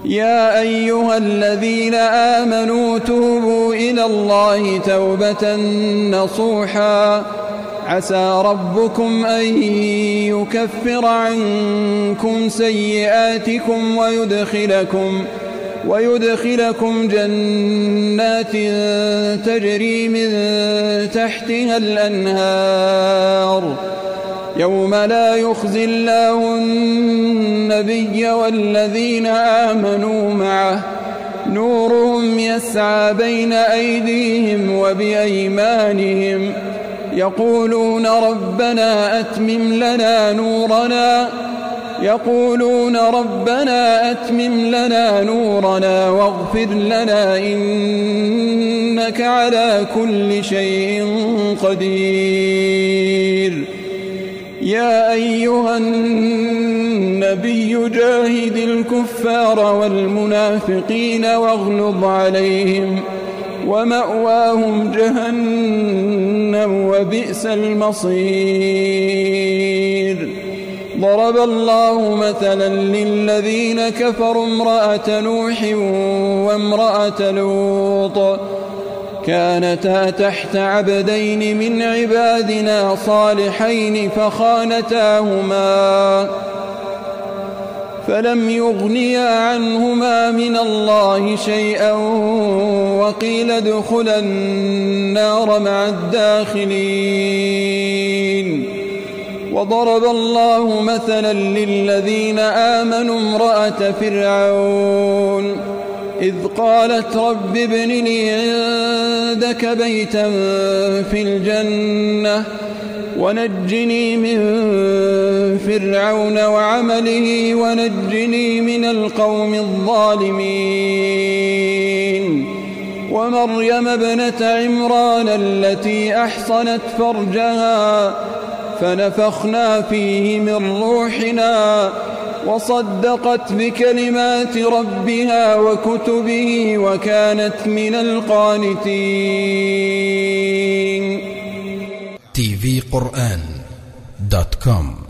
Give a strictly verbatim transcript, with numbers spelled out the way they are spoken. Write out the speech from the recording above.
يا أيها الذين آمنوا توبوا إلى الله توبة نصوحا عسى ربكم أن يكفر عنكم سيئاتكم ويدخلكم ويدخلكم جنات تجري من تحتها الأنهار يوم لا يخزي الله النبي والذين آمنوا معه نورهم يسعى بين أيديهم وبأيمانهم يقولون ربنا أتمم لنا نورنا يقولون ربنا أتمم لنا نورنا واغفر لنا إنك على كل شيء قدير يا أيها النبي جاهد الكفار والمنافقين واغلظ عليهم ومأواهم جهنم وبئس المصير ضرب الله مثلا للذين كفروا امرأة نوح وامرأة لوط كانتا تحت عبدين من عبادنا صالحين فخانتاهما فلم يغنيا عنهما من الله شيئا وقيل ادخلا النار مع الداخلين وضرب الله مثلا للذين آمنوا امرأة فرعون إذ قالت رب ابن لي عندك بيتا في الجنة ونجني من فرعون وعمله ونجني من القوم الظالمين ومريم ابنة عمران التي أحصنت فرجها فنفخنا فيه من روحنا وصدقت بكلمات ربها وكتبه وكانت من القانتين. تي في قرآن دوت كوم